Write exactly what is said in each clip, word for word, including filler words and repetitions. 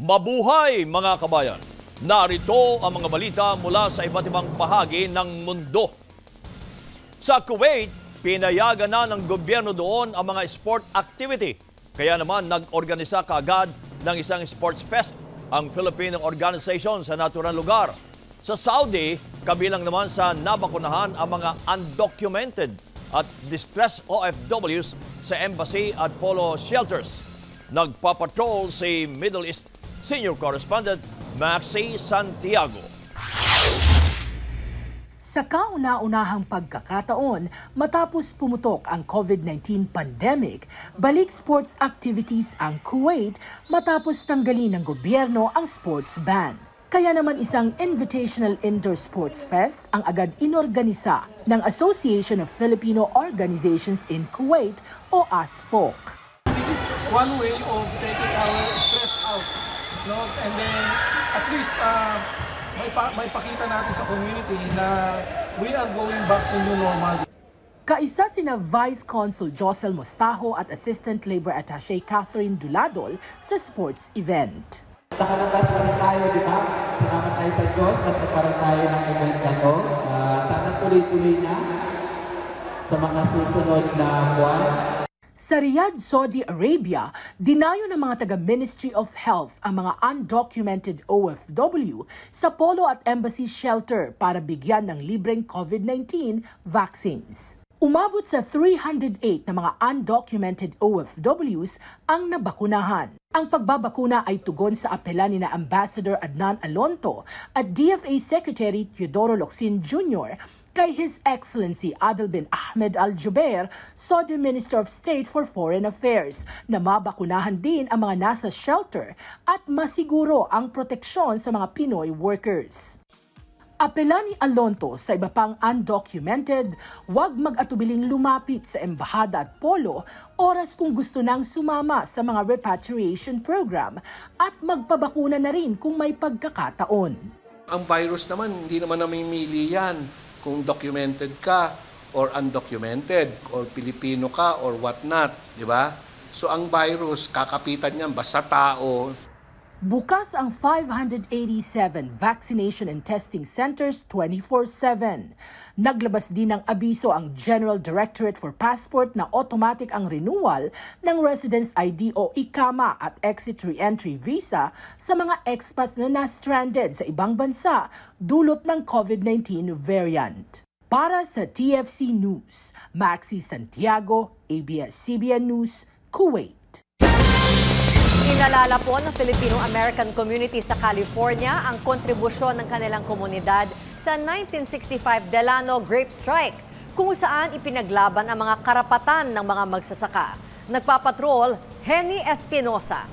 Mabuhay mga kabayan! Narito ang mga balita mula sa iba't ibang bahagi ng mundo. Sa Kuwait, pinayagan na ng gobyerno doon ang mga sport activity. Kaya naman nag-organisa kaagad ng isang sports fest ang Filipino organization sa naturang lugar. Sa Saudi, kabilang naman sa nabakunahan ang mga undocumented at distressed O F Ws sa embassy at polo shelters. Nagpapatrol si Middle East Senior Correspondent Maxi Santiago. Sa kauna-unahang pagkakataon, matapos pumutok ang COVID nineteen pandemic, balik sports activities ang Kuwait matapos tanggalin ng gobyerno ang sports ban. Kaya naman isang Invitational Indoor Sports Fest ang agad inorganisa ng Association of Filipino Organizations in Kuwait o A S F O C. This is one way of taking our stress out. No? And then at least uh, may, pa may pakita natin sa community na we are going back to new normal. Kaisa sina Vice Consul Josel Mostajo at Assistant Labor Attaché Catherine Duladol sa sports event. Nakalagas pa rin tayo, di ba? Salamat tayo sa Diyos at nagkaroon tayo ng event na to. Uh, sana tuloy-tuloy na sa mga susunod na buwan. Sa Riyadh, Saudi Arabia, dinayo ng mga taga-Ministry of Health ang mga undocumented O F W sa polo at embassy shelter para bigyan ng libreng COVID nineteen vaccines. Umabot sa three hundred eight na mga undocumented O F Ws ang nabakunahan. Ang pagbabakuna ay tugon sa apela ni na Ambassador Adnan Alonto at D F A Secretary Teodoro Locsin Junior kay His Excellency Adel bin Ahmed Al-Jubair, Saudi Minister of State for Foreign Affairs, na mabakunahan din ang mga nasa shelter at masiguro ang proteksyon sa mga Pinoy workers. Apela ni Alonto sa iba pang undocumented, huwag mag-atubiling lumapit sa embahada at polo oras kung gusto nang sumama sa mga repatriation program at magpabakuna na rin kung may pagkakataon. Ang virus naman, hindi naman namimili yan kung documented ka or undocumented or Pilipino ka or what not, di ba? So ang virus, kakapitan niyan basta tao. Bukas ang five hundred eighty-seven vaccination and testing centers twenty-four seven. Naglabas din ng abiso ang General Directorate for Passport na automatic ang renewal ng Residence I D o ICAMA at Exit Re-Entry Visa sa mga expats na na-stranded sa ibang bansa dulot ng COVID nineteen variant. Para sa T F C News, Maxi Santiago, A B S C B N News, Kuwait. Inalala po ng Filipino-American community sa California ang kontribusyon ng kanilang komunidad sa nineteen sixty-five Delano Grape Strike, kung saan ipinaglaban ang mga karapatan ng mga magsasaka. Nagpapatrol, Henny Espinosa.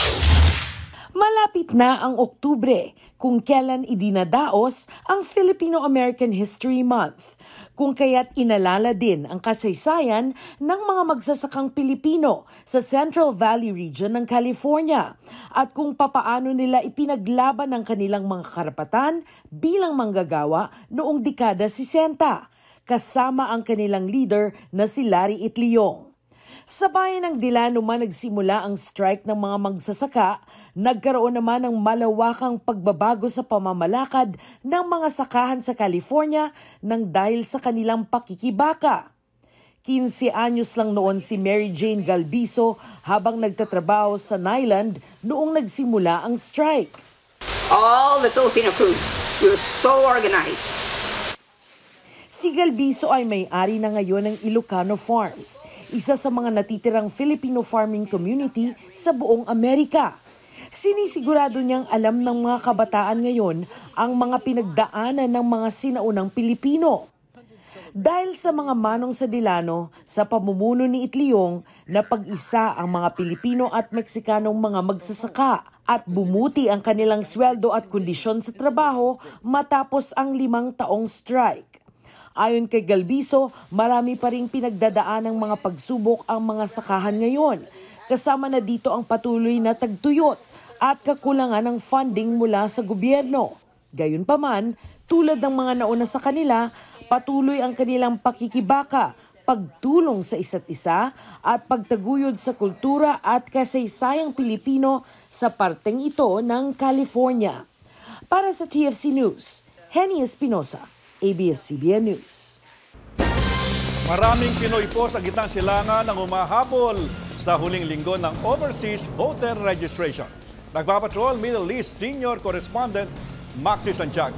Malapit na ang Oktubre, kung kailan idinadaos ang Filipino-American History Month, kung kaya't inalala din ang kasaysayan ng mga magsasakang Pilipino sa Central Valley region ng California at kung papaano nila ipinaglaban ang kanilang mga karapatan bilang manggagawa noong dekada sesenta, kasama ang kanilang leader na si Larry Itliong. Sa bayan ng Delano man nagsimula ang strike ng mga magsasaka, nagkaroon naman ng malawakang pagbabago sa pamamalakad ng mga sakahan sa California nang dahil sa kanilang pakikibaka. quince anyos lang noon si Mary Jane Galbiso habang nagtatrabaho sa Nyland noong nagsimula ang strike. All the Filipino crews, we're so organized. Si Galbiso ay may-ari na ngayon ng Ilocano Farms, isa sa mga natitirang Filipino farming community sa buong Amerika. Sinisigurado niyang alam ng mga kabataan ngayon ang mga pinagdaanan ng mga sinaunang Pilipino. Dahil sa mga manong sa Delano, sa pamumuno ni Itliong, napag-isa ang mga Pilipino at Meksikanong mga magsasaka at bumuti ang kanilang sweldo at kondisyon sa trabaho matapos ang limang taong strike. Ayon kay Galbiso, marami pa ring pinagdadaan ng mga pagsubok ang mga sakahan ngayon. Kasama na dito ang patuloy na tagtuyot at kakulangan ng funding mula sa gobyerno. Gayunpaman, tulad ng mga nauna sa kanila, patuloy ang kanilang pakikibaka pagtulong sa isa't isa at pagtaguyod sa kultura at kasaysayang Pilipino sa parteng ito ng California. Para sa T F C News, Henny Espinosa, A B S C B N News. Maraming Pinoy po sa gitnang silangan ang humahabol sa huling linggo ng overseas voter registration. Nagpapatrol Middle East Senior Correspondent Maxi Santiago.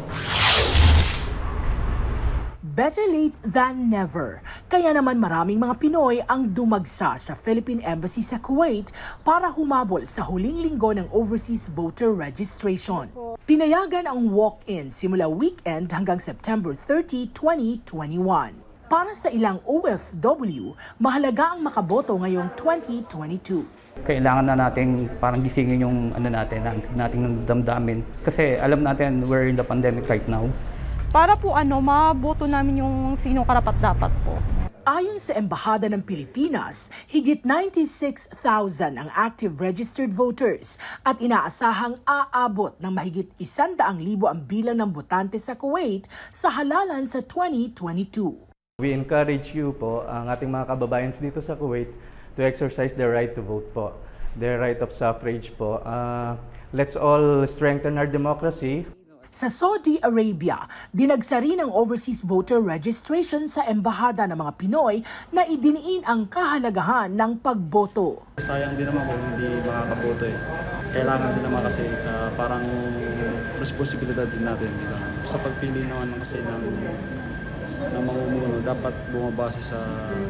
Better late than never. Kaya naman maraming mga Pinoy ang dumagsa sa Philippine Embassy sa Kuwait para humabol sa huling linggo ng overseas voter registration. Pinayagan ang walk-in simula weekend hanggang September thirtieth, twenty twenty-one. Para sa ilang O F W, mahalaga ang makaboto ngayong twenty twenty-two. Kailangan na nating parang gisingin yung ano natin, nating damdamin. Kasi alam natin we're in the pandemic right now. Para po ano, maboto namin yung sino karapat-dapat po. Ayon sa Embahada ng Pilipinas, higit ninety-six thousand ang active registered voters at inaasahang aabot ng mahigit one hundred thousand ang bilang ng botante sa Kuwait sa halalan sa twenty twenty-two. We encourage you po, ang ating mga kababayans dito sa Kuwait, to exercise their right to vote po, their right of suffrage po. Uh, let's all strengthen our democracy. Sa Saudi Arabia, dinagsa rin ang overseas voter registration sa embahada ng mga Pinoy na idiniin ang kahalagahan ng pagboto. Sayang din naman kung hindi makakaboto eh. Kailangan din naman kasi uh, parang responsibilidad din natin. Diba? Sa pagpili naman kasi ng, ng mamumuno, dapat bumabase sa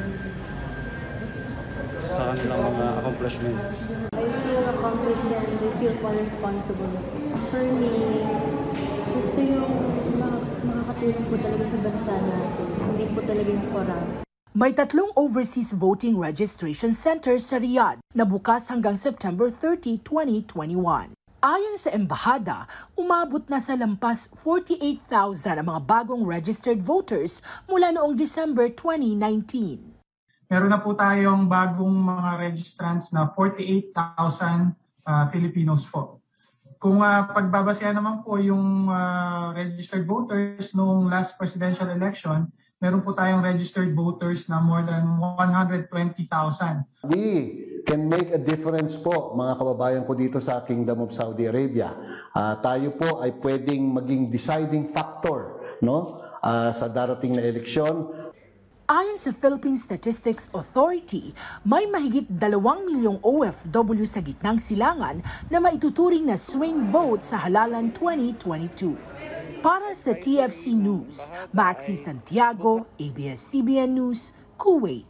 sa kanilang mga accomplishment. I feel accomplished and I feel more responsible. For me, gusto yung makakatulong po talaga sa bansa natin, hindi po talaga yung korang. May tatlong overseas voting registration centers sa Riyadh na bukas hanggang September thirtieth, twenty twenty-one. Ayon sa embahada, umabot na sa lampas forty-eight thousand ang mga bagong registered voters mula noong December twenty nineteen. Meron na po tayong bagong mga registrants na forty-eight thousand uh, Filipinos po. Kung uh, pagbabasehan naman po yung uh, registered voters noong last presidential election, meron po tayong registered voters na more than one hundred twenty thousand. We can make a difference po, mga kababayan ko dito sa Kingdom of Saudi Arabia. Uh, tayo po ay pwedeng maging deciding factor, no, uh, sa darating na eleksyon. Ayon sa Philippine Statistics Authority, may mahigit dalawang milyong O F W sa gitnang silangan na maituturing na swing vote sa halalan twenty twenty-two. Para sa T F C News, Maxi Santiago, A B S C B N News, Kuwait.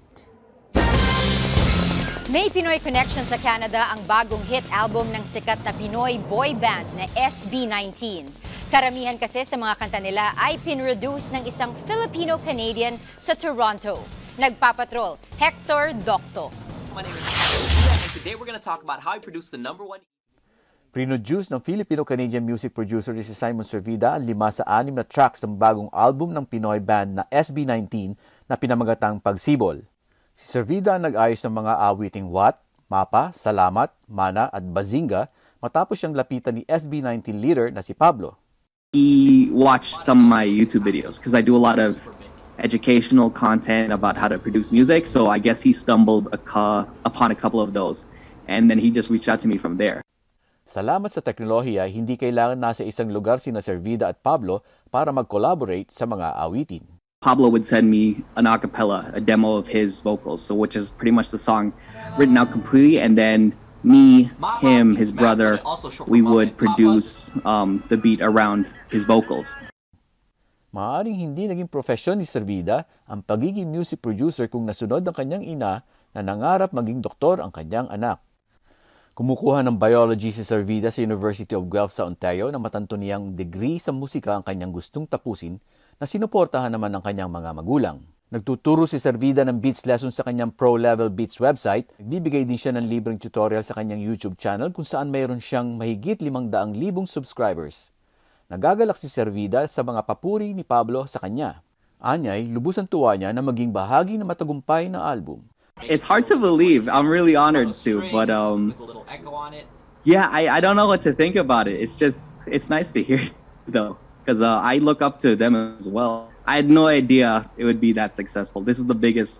May Pinoy connection sa Canada ang bagong hit album ng sikat na Pinoy boy band na S B nineteen. Karamihan kasi sa mga kanta nila ay pinroduce ng isang Filipino-Canadian sa Toronto. Nagpapatrol, Hector Docto. My name is Hector, and today we're going to talk about how he produced the number one. Produce ng Filipino-Canadian music producer si Simon Servida ang lima sa anim na tracks ng bagong album ng Pinoy band na S B nineteen na pinamagatang Pagsibol. Si Servida ang nag-ayos ng mga awiting What, Mapa, Salamat, Mana at Bazinga matapos siyang lapitan ni S B nineteen leader na si Pablo. He watched some of my YouTube videos because I do a lot of educational content about how to produce music. So I guess he stumbled a upon a couple of those. And then he just reached out to me from there. Salamat sa teknolohiya, hindi kailangan nasa isang lugar sina Servida at Pablo para mag-collaborate sa mga awitin. Pablo would send me an acapella, a demo of his vocals, so which is pretty much the song written out completely, and then me, him, his brother, we would produce um, the beat around his vocals. Maaaring hindi naging profesyon ni Servida ang pagiging music producer kung nasunod ng kanyang ina na nangarap maging doktor ang kanyang anak. Kumukuha ng biology si Servida sa University of Guelph sa Ontario na matanto niyang degree sa musika ang kanyang gustong tapusin na sinuportahan naman ng kanyang mga magulang. Nagtuturo si Servida ng beats lessons sa kanyang Pro Level Beats website. Nagbibigay din siya ng libreng tutorial sa kanyang YouTube channel kung saan mayroon siyang mahigit limang daang libong subscribers. Nagagalak si Servida sa mga papuri ni Pablo sa kanya. Anyay, lubusan tuwa niya na maging bahagi ng matagumpay na album. It's hard to believe. I'm really honored to, but um, yeah, I, I don't know what to think about it. It's just, it's nice to hear though, because uh, I look up to them as well. I had no idea it would be that successful. This is the biggest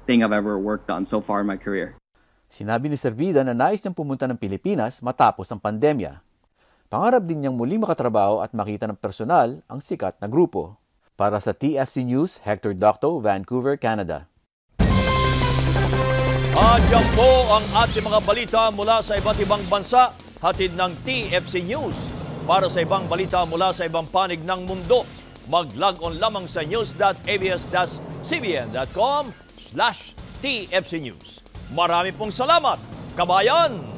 thing I've ever worked on so far in my career. Sinabi ni Zervida na nais niyang pumunta ng Pilipinas matapos ang pandemya. Pangarap din niyang muling makatrabaho at makita ng personal ang sikat na grupo. Para sa T F C News, Hector Docto, Vancouver, Canada. At yan po ang ating mga balita mula sa iba't ibang bansa, hatid ng T F C News. Para sa ibang balita mula sa ibang panig ng mundo, mag-log on lamang sa news dot a b s dash c b n dot com slash T F C News. Marami pong salamat, kabayan!